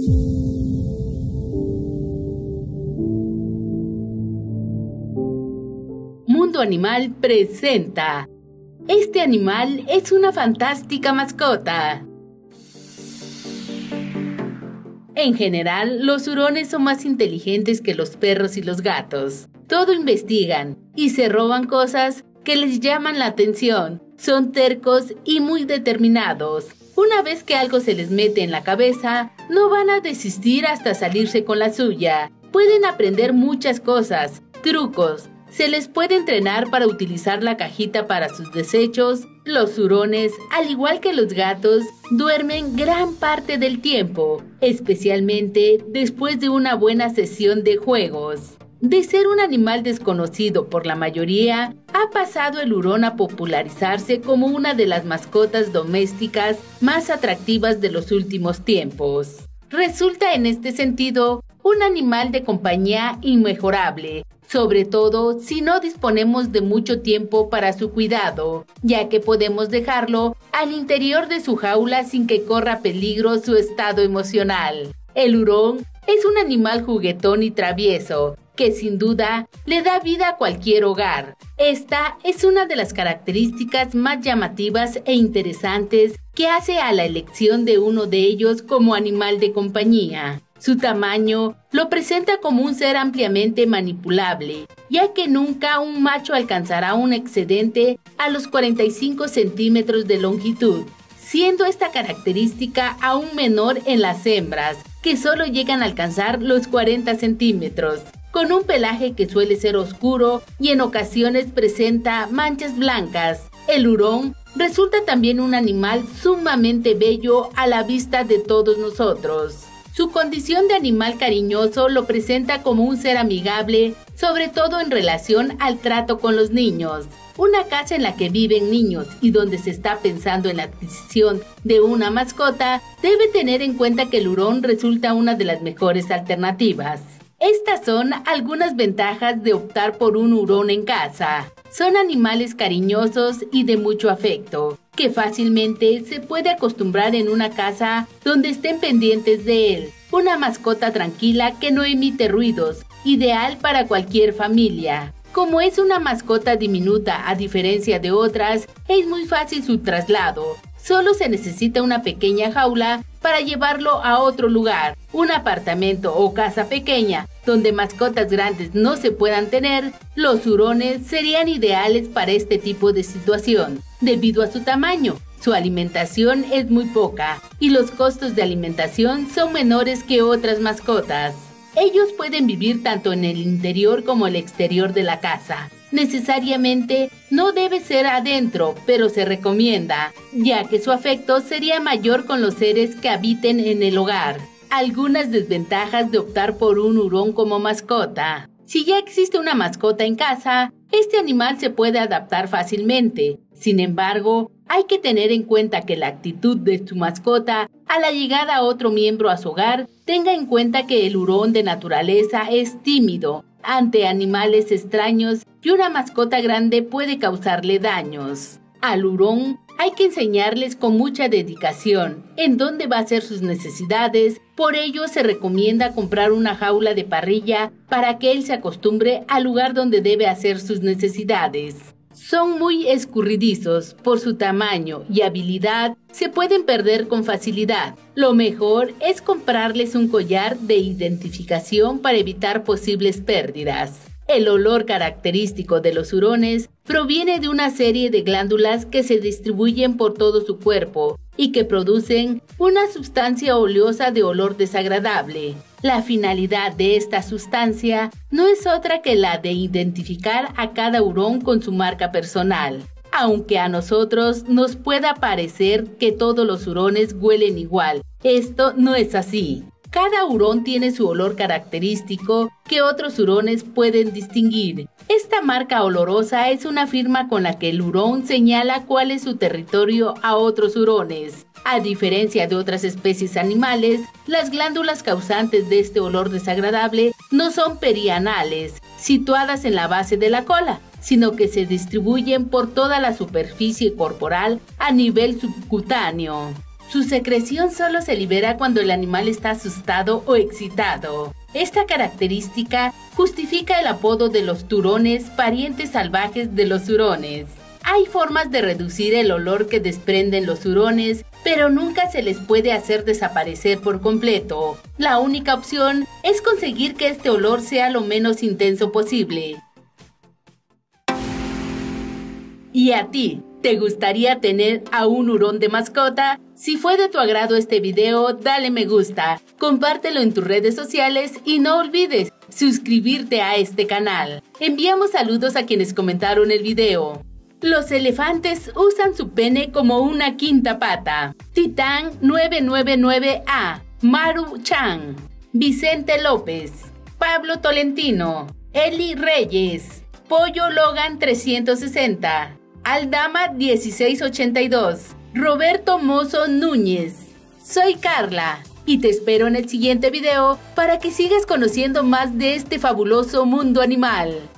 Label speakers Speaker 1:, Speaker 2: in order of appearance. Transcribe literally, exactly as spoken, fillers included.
Speaker 1: Mundo Animal presenta. Este animal es una fantástica mascota. En general, los hurones son más inteligentes que los perros y los gatos. Todo investigan y se roban cosas que les llaman la atención. Son tercos y muy determinados. Una vez que algo se les mete en la cabeza, no van a desistir hasta salirse con la suya. Pueden aprender muchas cosas, trucos. Se les puede entrenar para utilizar la cajita para sus desechos. Los hurones, al igual que los gatos, duermen gran parte del tiempo, especialmente después de una buena sesión de juegos. De ser un animal desconocido por la mayoría, ha pasado el hurón a popularizarse como una de las mascotas domésticas más atractivas de los últimos tiempos. Resulta en este sentido un animal de compañía inmejorable, sobre todo si no disponemos de mucho tiempo para su cuidado, ya que podemos dejarlo al interior de su jaula sin que corra peligro su estado emocional. El hurón es un animal juguetón y travieso, que sin duda le da vida a cualquier hogar. Esta es una de las características más llamativas e interesantes que hace a la elección de uno de ellos como animal de compañía. Su tamaño lo presenta como un ser ampliamente manipulable, ya que nunca un macho alcanzará un excedente a los cuarenta y cinco centímetros de longitud, siendo esta característica aún menor en las hembras, que solo llegan a alcanzar los cuarenta centímetros. Con un pelaje que suele ser oscuro y en ocasiones presenta manchas blancas. El hurón resulta también un animal sumamente bello a la vista de todos nosotros. Su condición de animal cariñoso lo presenta como un ser amigable, sobre todo en relación al trato con los niños. Una casa en la que viven niños y donde se está pensando en la adquisición de una mascota debe tener en cuenta que el hurón resulta una de las mejores alternativas. Estas son algunas ventajas de optar por un hurón en casa. Son animales cariñosos y de mucho afecto, que fácilmente se puede acostumbrar en una casa donde estén pendientes de él. Una mascota tranquila que no emite ruidos, ideal para cualquier familia. Como es una mascota diminuta a diferencia de otras, es muy fácil su traslado. Solo se necesita una pequeña jaula para llevarlo a otro lugar. Un apartamento o casa pequeña donde mascotas grandes no se puedan tener, los hurones serían ideales para este tipo de situación, debido a su tamaño. Su alimentación es muy poca y los costos de alimentación son menores que otras mascotas. Ellos pueden vivir tanto en el interior como el exterior de la casa. Necesariamente no debe ser adentro, pero se recomienda, ya que su afecto sería mayor con los seres que habiten en el hogar. Algunas desventajas de optar por un hurón como mascota. Si ya existe una mascota en casa, este animal se puede adaptar fácilmente. Sin embargo, hay que tener en cuenta que la actitud de su mascota a la llegada a otro miembro a su hogar tenga en cuenta que el hurón de naturaleza es tímido ante animales extraños y una mascota grande puede causarle daños. Al hurón hay que enseñarles con mucha dedicación en dónde va a hacer sus necesidades. Por ello se recomienda comprar una jaula de parrilla para que él se acostumbre al lugar donde debe hacer sus necesidades. Son muy escurridizos, por su tamaño y habilidad se pueden perder con facilidad. Lo mejor es comprarles un collar de identificación para evitar posibles pérdidas. El olor característico de los hurones proviene de una serie de glándulas que se distribuyen por todo su cuerpo y que producen una sustancia oleosa de olor desagradable. La finalidad de esta sustancia no es otra que la de identificar a cada hurón con su marca personal. Aunque a nosotros nos pueda parecer que todos los hurones huelen igual, esto no es así. Cada hurón tiene su olor característico que otros hurones pueden distinguir. Esta marca olorosa es una firma con la que el hurón señala cuál es su territorio a otros hurones. A diferencia de otras especies animales, las glándulas causantes de este olor desagradable no son perianales, situadas en la base de la cola, sino que se distribuyen por toda la superficie corporal a nivel subcutáneo. Su secreción solo se libera cuando el animal está asustado o excitado. Esta característica justifica el apodo de los turones, parientes salvajes de los hurones. Hay formas de reducir el olor que desprenden los hurones, pero nunca se les puede hacer desaparecer por completo. La única opción es conseguir que este olor sea lo menos intenso posible. ¿Y a ti? ¿Te gustaría tener a un hurón de mascota? Si fue de tu agrado este video, dale me gusta, compártelo en tus redes sociales y no olvides suscribirte a este canal. Enviamos saludos a quienes comentaron el video. Los elefantes usan su pene como una quinta pata. Titán nueve nueve nueve A, Maru Chan, Vicente López, Pablo Tolentino, Eli Reyes, Pollo Logan trescientos sesenta, Aldama dieciséis ochenta y dos, Roberto Mozo Núñez. Soy Carla y te espero en el siguiente video para que sigas conociendo más de este fabuloso mundo animal.